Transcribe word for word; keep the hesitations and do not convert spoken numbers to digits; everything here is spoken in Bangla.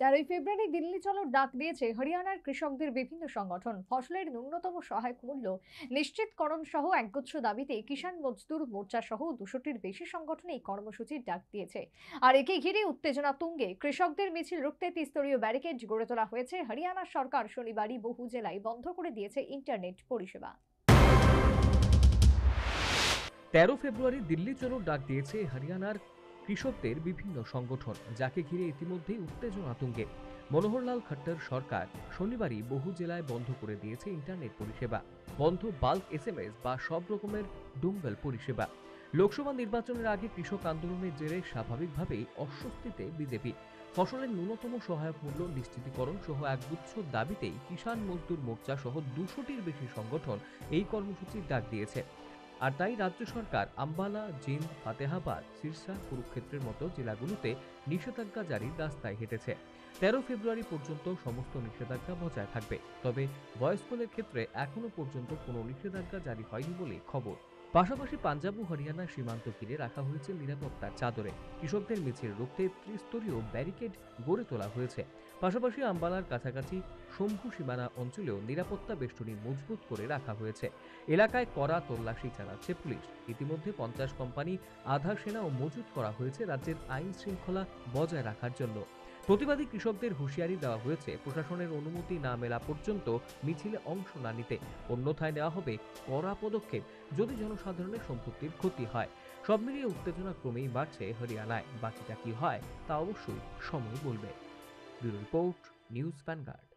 তেরোই ফেব্রুয়ারি দিল্লি চলো ডাক দিয়েছে হরিয়ানার কৃষকদের বিভিন্ন সংগঠন। ফসলের ন্যূনতম সহায়ক মূল্য নিশ্চিতকরণ সহ একগুচ্ছ দাবিতে কিষাণ মজদুর মোর্চা সহ দুশোটির বেশি সংগঠন এই কর্মসূচির ডাক দিয়েছে। আর একে ঘিরে উত্তেজনা তুঙ্গে। কৃষকদের মিছিল রুখতে ত্রিস্তরীয় ব্যারিকেড গড়ে তোলা হয়েছে। হরিয়ানা সরকার শনিবারই বহু জেলায় বন্ধ করে দিয়েছে ইন্টারনেট পরিষেবা। তেরো ফেব্রুয়ারি দিল্লি চলো ডাক দিয়েছে হরিয়ানার কৃষকদের বিভিন্ন সংগঠন, যাকে ঘিরে ইতিমধ্যেই উত্তেজনা তুঙ্গে। মনোহরলাল খট্টর সরকার শনিবারই বহু জেলায় বন্ধ করে দিয়েছে ইন্টারনেট পরিষেবা। বন্ধ বাল্ক এসএমএস বা সব রকমের ডোঙ্গল পরিষেবা। লোকসভা নির্বাচনের আগে কৃষক আন্দোলনের জেরে স্বাভাবিকভাবেই অস্বস্তিতে বিজেপি। ফসলের ন্যূনতম সহায়ক মূল্য নিশ্চিতকরণ সহ একগুচ্ছ দাবিতেই কিষাণ মজদুর মোর্চা সহ দুশোটির বেশি সংগঠন এই কর্মসূচির ডাক দিয়েছে। আর তাই রাজ্য সরকার আম্বালা, জিন্দ, ফাতেহাবাদ, সিরসা, কুরুক্ষেত্রের মতো জেলাগুলোতে নিষেধাজ্ঞা জারির রাস্তায় হেঁটেছে। তেরো ফেব্রুয়ারি পর্যন্ত সমস্ত নিষেধাজ্ঞা বজায় থাকবে, তবে বয়স্কদের ক্ষেত্রে এখনো পর্যন্ত কোনো নিষেধাজ্ঞা জারি হয়নি বলে খবর। পাশাপাশি পাঞ্জাব ও হরিয়ানার সীমান্ত ঘিরে রাখা হয়েছে নিরাপত্তার চাদরে। কৃষকদের মিছিল রুখতে ত্রিস্তরীয় ব্যারিকেড গড়ে তোলা হয়েছে। পাশাপাশি আম্বালার কাছাকাছি শম্ভু সীমানা অঞ্চলেও নিরাপত্তা বেষ্টনী মজবুত করে রাখা হয়েছে। এলাকায় কড়া তল্লাশি চালাচ্ছে পুলিশ। ইতিমধ্যে পঞ্চাশ কোম্পানি, আধা সেনাও মজুত করা হয়েছে রাজ্যের আইন শৃঙ্খলা বজায় রাখার জন্য। প্রতিবাদী কৃষকদের হুঁশিয়ারি দেওয়া হয়েছে, প্রশাসনের অনুমতি না মেলা পর্যন্ত মিছিলে অংশ না নিতে। অন্যথায় নেওয়া হবে কড়া পদক্ষেপ যদি জনসাধারণের সম্পত্তির ক্ষতি হয়। সব মিলিয়ে উত্তেজনা ক্রমেই বাড়ছে হরিয়ানায়। বাকিটা কি হয় তা অবশ্যই সময় বলবে। Bureau report, news vanguard.